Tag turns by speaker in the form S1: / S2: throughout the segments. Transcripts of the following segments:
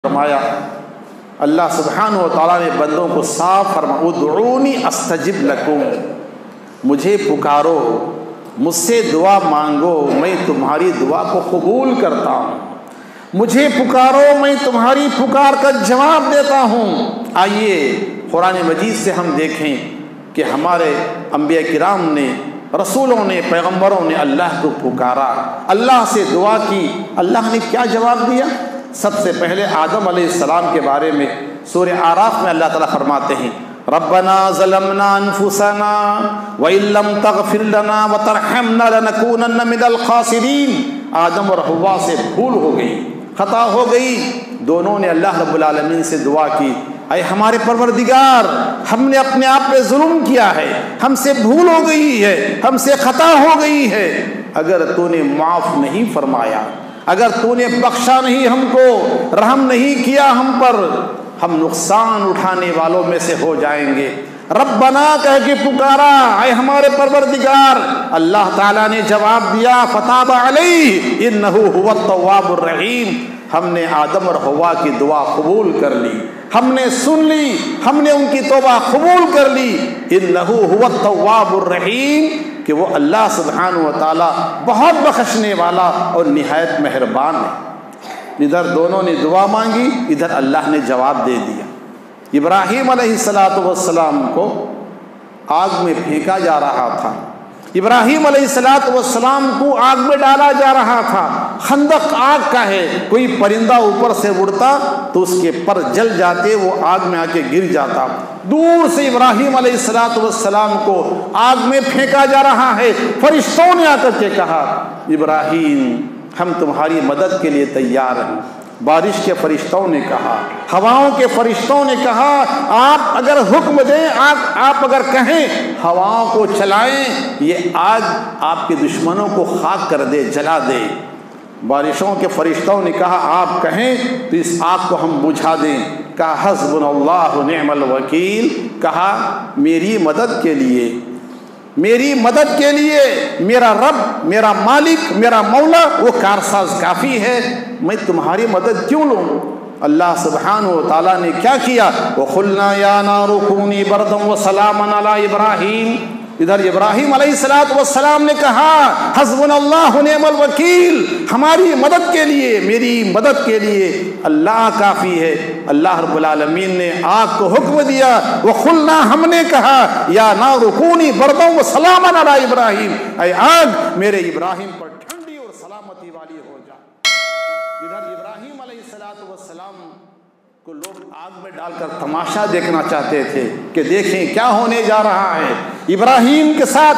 S1: فرمایا اللہ سبحانہ و تعالیٰ نے بندوں کو صاف فرمایا ادعونی استجب لکم، مجھے پکارو، مجھ سے دعا مانگو، میں تمہاری دعا کو قبول کرتا ہوں، مجھے پکارو، میں تمہاری پکار کا جواب دیتا ہوں۔ آئیے قرآن مجید سے ہم دیکھیں کہ ہمارے انبیاء کرام نے، رسولوں نے، پیغمبروں نے اللہ کو پکارا، اللہ سے دعا کی، اللہ نے کیا جواب دیا؟ سب سے پہلے آدم علیہ السلام کے بارے میں سورہ اعراف میں اللہ تعالیٰ فرماتے ہیں ربنا ظلمنا انفسنا وان لم تغفر لنا وترحمنا لنکونن من الخاسرین۔ آدم اور حوا سے بھول ہو گئی، خطا ہو گئی، دونوں نے اللہ رب العالمین سے دعا کی، اے ہمارے پروردگار، ہم نے اپنے آپ پہ ظلم کیا ہے، ہم سے بھول ہو گئی ہے، ہم سے خطا ہو گئی ہے، اگر تو نے معاف نہیں فرمایا، اگر تو نے بخشا نہیں، ہم کو رحم نہیں کیا ہم پر، ہم نقصان اٹھانے والوں میں سے ہو جائیں گے۔ ربنا کہہ کے پکارا، اے ہمارے پروردگار، اللہ تعالیٰ نے جواب دیا فتاب علیہ انہ هو التواب الرحیم۔ ہم نے آدم اور حوا کی دعا قبول کر لی، ہم نے سن لی، ہم نے ان کی توبہ قبول کر لی۔ انہ هو التواب الرحیم، کہ وہ اللہ سبحانہ و تعالیٰ بہت بخشنے والا اور نہایت مہربان ہے۔ ادھر دونوں نے دعا مانگی، ادھر اللہ نے جواب دے دیا۔ ابراہیم علیہ السلام کو آگ میں پھینکا جا رہا تھا، ابراہیم علیہ السلام کو آگ میں ڈالا جا رہا تھا۔ خندق آگ کا ہے، کوئی پرندہ اوپر سے اڑتا تو اس کے پر جل جاتے، وہ آگ میں آ کے گر جاتا۔ دور سے ابراہیم علیہ السلام کو آگ میں پھینکا جا رہا ہے، فرشتوں نے آ کر کے کہا ابراہیم ہم تمہاری مدد کے لیے تیار ہیں۔ بارش کے فرشتوں نے کہا، ہواؤں کے فرشتوں نے کہا آپ اگر حکم دیں، آپ اگر کہیں ہواؤں کو چلائیں، یہ آگ آپ کے دشمنوں کو خاک کر دے، جلا دے۔ بارشوں کے فرشتوں نے کہا آپ کہیں تو اس آگ کو ہم بجھا دیں۔ کہا حسبنا اللہ نعم الوکیل، کہا میری مدد کے لیے، میری مدد کے لیے میرا رب، میرا مالک، میرا مولا وہ کارساز کافی ہے، میں تمہاری مدد کیوں لوں؟ اللہ سبحانہ و تعالیٰ نے کیا کیا؟ وَقُلْنَا يَا نَارُ كُونِي بَرْدًا وَسَلَامًا عَلَىٰ إِبْرَاهِيمَ۔ ادھر ابراہیم علیہ السلام نے کہا حسبنا اللہ نعم الوکیل، ہماری مدد کے لیے، میری مدد کے لیے اللہ کافی ہے۔ اللہ رب العالمین نے آگ کو حکم دیا، وَقُلْنَا ہم نے کہا یا نار کونی برداً وسلاما علی ابراہیم، اے آگ میرے ابراہیم پر ٹھنڈی اور سلامتی والی ہو جا۔ ادھر ابراہیم علیہ السلام کو لوگ آگ میں ڈال کر تماشا دیکھنا چاہتے تھے کہ دیکھیں کیا ہونے جا رہا ہے۔ ابراہیم کے ساتھ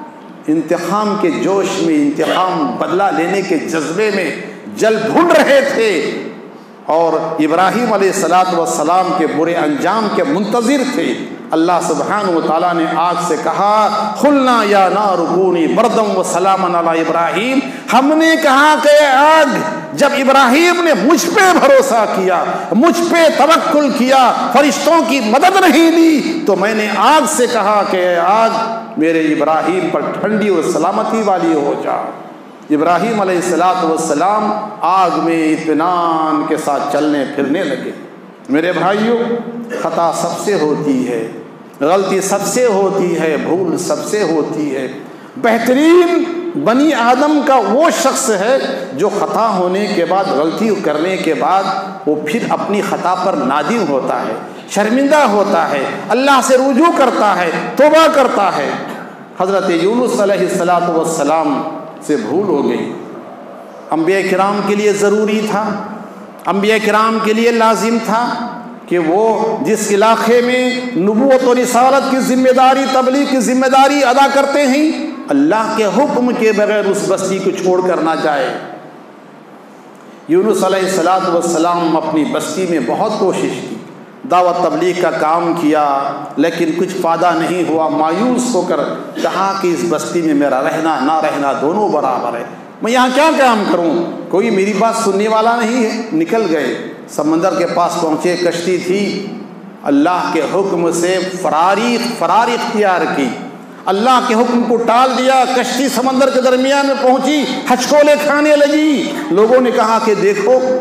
S1: انتقام کے جوش میں، انتقام بدلہ لینے کے جذبے میں جل بھن رہے تھے، اور ابراہیم علیہ السلام کے برے انجام کے منتظر تھے۔ اللہ سبحانہ و تعالیٰ نے آگ سے کہا قلنا یا نار کونی بردا وسلاما علی ابراہیم، ہم نے کہا کہ آگ جب ابراہیم نے مجھ پہ بھروسہ کیا، مجھ پہ توکل کیا، فرشتوں کی مدد نہیں لی، تو میں نے آگ سے کہا کہ آگ میرے ابراہیم پر ٹھنڈی اور سلامتی والی ہو جا۔ ابراہیم علیہ السلام آگ میں اطمینان کے ساتھ چلنے پھرنے لگے۔ میرے بھائیوں، خطا سب سے ہوتی ہے، غلطی سب سے ہوتی ہے، بھول سب سے ہوتی ہے۔ بہترین بنی آدم کا وہ شخص ہے جو خطا ہونے کے بعد، غلطی کرنے کے بعد وہ پھر اپنی خطا پر نادم ہوتا ہے، شرمندہ ہوتا ہے، اللہ سے رجوع کرتا ہے، توبہ کرتا ہے۔ حضرت یونس علیہ السلام سے بھول ہو گئی۔ انبیاء کرام کے لیے ضروری تھا، انبیاء کرام کے لیے لازم تھا کہ وہ جس علاقے میں نبوت و رسالت کی ذمہ داری، تبلیغ کی ذمہ داری ادا کرتے ہیں، اللہ کے حکم کے بغیر اس بستی کو چھوڑ کر نہ جائے۔ یونس علیہ السلام اپنی بستی میں بہت کوشش کی، دعوت تبلیغ کا کام کیا، لیکن کچھ فائدہ نہیں ہوا۔ مایوس ہو کر کہا کہ اس بستی میں میرا رہنا نہ رہنا دونوں برابر ہے، میں یہاں کیا کام کروں، کوئی میری بات سننے والا نہیں ہے۔ نکل گئے، سمندر کے پاس پہنچے، کشتی تھی، اللہ کے حکم سے فرار اختیار کی، اللہ کے حکم کو ٹال دیا، کشتی سمندر کے درمیان میں پہنچی، ہچکولے کھانے لگی۔ لوگوں نے کہا کہ دیکھو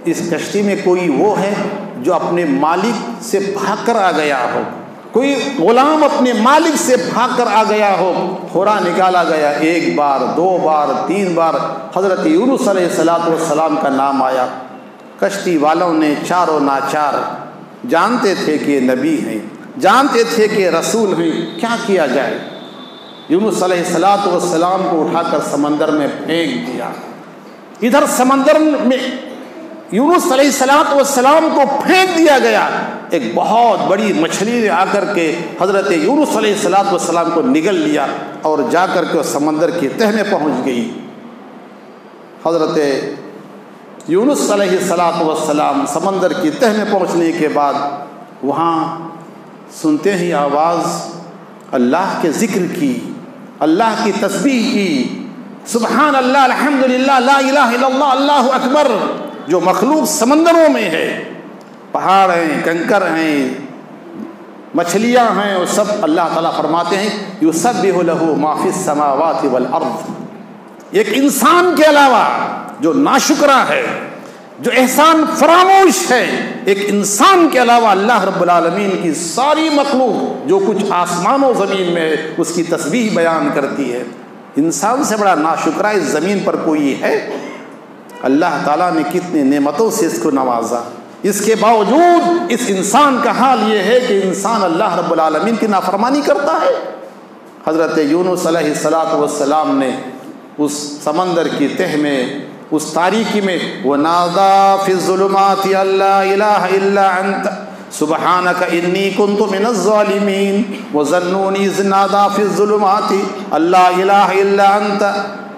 S1: اس کشتی میں کوئی وہ ہے جو اپنے مالک سے بھاگ کر آ گیا ہو، کوئی غلام اپنے مالک سے بھاگ کر آ گیا ہو، کھوڑا نکالا گیا، 1 بار 2 بار 3 بار حضرت یونس علیہ السلام کا نام آیا۔ کشتی والوں نے چاروں ناچار جانتے تھے کہ نبی ہیں، جانتے تھے کہ رسول ہیں، کیا کیا جائے؟ یونس علیہ السلام کو اٹھا کر سمندر میں پھینک دیا۔ ادھر سمندر میں یونس علیہ السلام کو پھینک دیا گیا، ایک بہت بڑی مچھلی نے آ کر کے حضرت یونس علیہ السلام کو نگل لیا اور جا کر کے سمندر کی تہ میں پہنچ گئی۔ حضرت یونس علیہ السلام سمندر کی تہ میں پہنچنے کے بعد وہاں سنتے ہی آواز اللہ کے ذکر کی، اللہ کی تسبیح کی، سبحان اللہ، الحمدللہ، لا الہ الا اللہ، اللہ اکبر۔ جو مخلوق سمندروں میں ہے، پہاڑ ہیں، کنکر ہیں، مچھلیاں ہیں، وہ سب اللہ تعالیٰ فرماتے ہیں یسبح لہ ما فی السماوات والارض۔ ایک انسان کے علاوہ جو ناشکرا ہے، جو احسان فراموش ہے، ایک انسان کے علاوہ اللہ رب العالمین کی ساری مخلوق جو کچھ آسمان و زمین میں ہے اس کی تسبیح بیان کرتی ہے۔ انسان سے بڑا ناشکرا اس زمین پر کوئی ہے؟ اللہ تعالیٰ نے کتنی نعمتوں سے اس کو نوازا، اس کے باوجود اس انسان کا حال یہ ہے کہ انسان اللہ رب العالمین کی نافرمانی کرتا ہے۔ حضرت یونس علیہ السلام نے اس سمندر کی تہ میں، اس تاریکی میں، وَنَادَى فِي الظُّلُمَاتِ أَن لَّا إِلَٰهَ إِلَّا أَنتَ سُبْحَانَكَ إِنِّي كُنتُ مِنَ الظَّالِمِينَ وَظَنُّونِ إِذْ نَادَىٰ فِي الظُّلُمَاتِ أَن لَّا إِلَٰهَ إِلَّا أَنتَ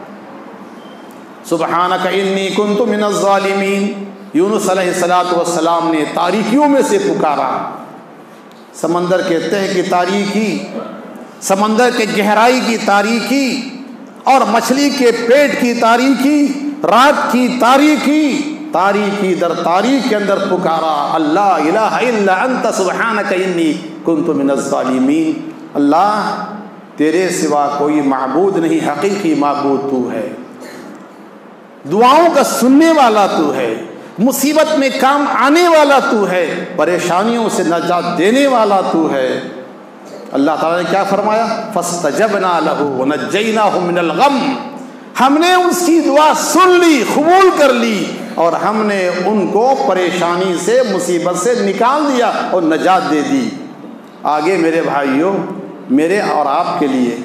S1: سبحانک انی کنت من الظالمین۔ یونس علیہ السلام نے تاریکیوں میں سے پکارا، سمندر کے تہ کی تاریکی، سمندر کے گہرائی کی تاریکی، اور مچھلی کے پیٹ کی تاریکی، رات کی تاریکی، تاریکی در تاریک کے اندر پکارا، اللہ الہ الا انت سبحانک انی کنت من الظالمین۔ اللہ تیرے سوا کوئی معبود نہیں، حقیقی معبود تو ہے، دعاؤں کا سننے والا تو ہے، مصیبت میں کام آنے والا تو ہے، پریشانیوں سے نجات دینے والا تو ہے۔ اللہ تعالیٰ نے کیا فرمایا؟ فَاسْتَجَبْنَا لَهُ وَنَجَّيْنَاهُ مِنَ الْغَمِّ۔ ہم نے اس کی دعا سن لی، قبول کر لی، اور ہم نے ان کو پریشانی سے، مصیبت سے نکال دیا اور نجات دے دی۔ آگے میرے بھائیوں، میرے اور آپ کے لیے،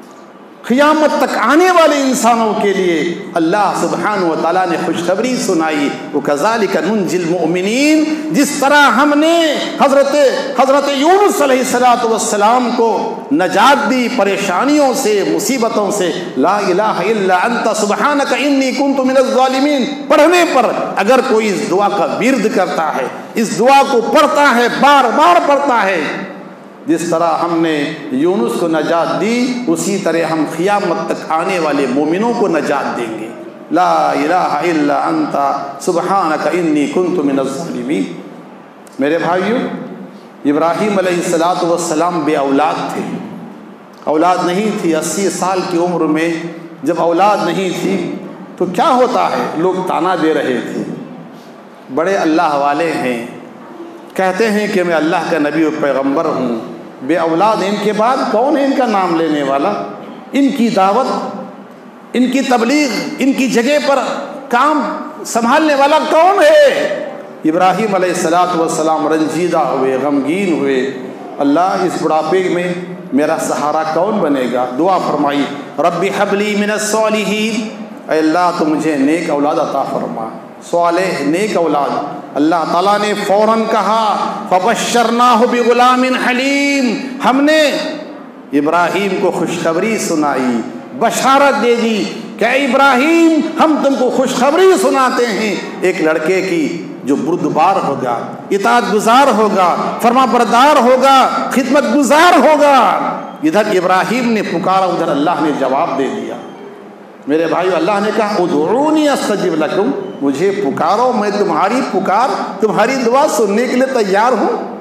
S1: قیامت تک آنے والے انسانوں کے لیے اللہ سبحانہ و تعالیٰ نے خوشخبری سنائی، وَكَذَلِكَ نُنْجِي الْمُؤْمِنِينَ۔ جس طرح ہم نے حضرت یونس علیہ السلام کو نجات دی پریشانیوں سے، مصیبتوں سے، لا الہ الا انت سبحانک انی کنت من الظالمین پڑھنے پر اگر کوئی اس دعا کا ورد کرتا ہے، اس دعا کو پڑھتا ہے، بار بار پڑھتا ہے، جس طرح ہم نے یونس کو نجات دی اسی طرح ہم قیامت تک آنے والے مومنوں کو نجات دیں گے۔ لا الہ الا انت سبحانک انی کنت من الظالمین۔ میرے بھائیوں، ابراہیم علیہ السلام بے اولاد تھے، اولاد نہیں تھی۔ 80 سال کی عمر میں جب اولاد نہیں تھی تو کیا ہوتا ہے؟ لوگ تانا دے رہے تھے، بڑے اللہ والے ہیں، کہتے ہیں کہ میں اللہ کا نبی و پیغمبر ہوں، بے اولاد ان کے بعد کون ہے ان کا نام لینے والا؟ ان کی دعوت، ان کی تبلیغ، ان کی جگہ پر کام سنبھالنے والا کون ہے؟ ابراہیم علیہ السلام رنجیدہ ہوئے، غمگین ہوئے، اللہ اس بڑھاپے میں میرا سہارا کون بنے گا؟ دعا فرمائی، رب ہب لی من الصالحین، اے اللہ تو مجھے نیک اولاد عطا فرما، صالح نیک اولاد۔ اللہ تعالیٰ نے فوراً کہا فبشرناہ بغلام حلیم، ہم نے ابراہیم کو خوشخبری سنائی، بشارت دے دی کہ اے ابراہیم ہم تم کو خوشخبری سناتے ہیں ایک لڑکے کی جو بردبار ہوگا، اطاعت گزار ہوگا، فرما بردار ہوگا، خدمت گزار ہوگا۔ ادھر ابراہیم نے پکارا، ادھر اللہ نے جواب دے دیا۔ میرے بھائیو، اللہ نے کہا ادعونی استجب لکم، مجھے پکارو، میں تمہاری پکار، تمہاری دعا سننے کے لیے تیار ہوں۔